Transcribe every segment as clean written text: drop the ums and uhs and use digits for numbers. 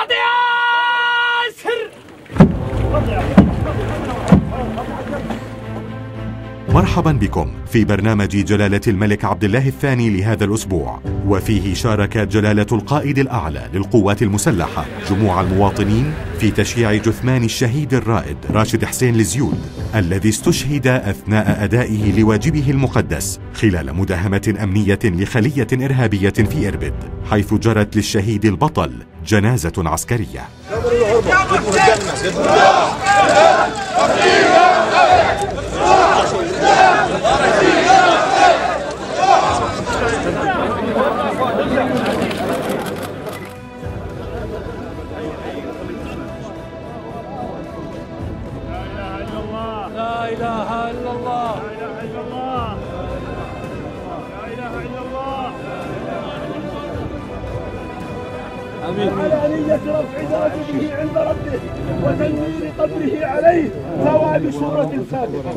بعض ياسر. مرحبا بكم في برنامج جلالة الملك عبد الله الثاني لهذا الأسبوع، وفيه شارك جلالة القائد الأعلى للقوات المسلحة جموع المواطنين في تشييع جثمان الشهيد الرائد راشد حسين الزيود الذي استشهد أثناء أدائه لواجبه المقدس خلال مداهمة أمنية لخلية إرهابية في إربد، حيث جرت للشهيد البطل جنازة عسكرية. لا إله إلا الله. لا إله إلا الله. لا إله إلا الله. آمين. على نية رفع درجته عند ربه وتنوير قبره عليه ثواب سورة الفاتحة.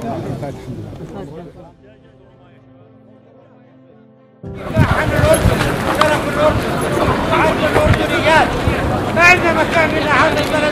ما عندنا مكان إلا هذا البلد.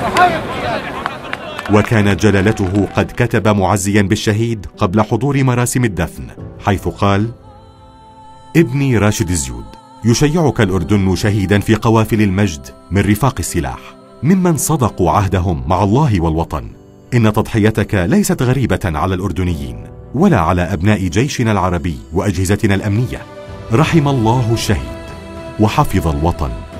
وكان جلالته قد كتب معزيا بالشهيد قبل حضور مراسم الدفن، حيث قال: ابني راشد الزيود، يشيعك الأردن شهيدا في قوافل المجد من رفاق السلاح، ممن صدقوا عهدهم مع الله والوطن. إن تضحيتك ليست غريبة على الأردنيين ولا على أبناء جيشنا العربي وأجهزتنا الأمنية. رحم الله الشهيد وحفظ الوطن.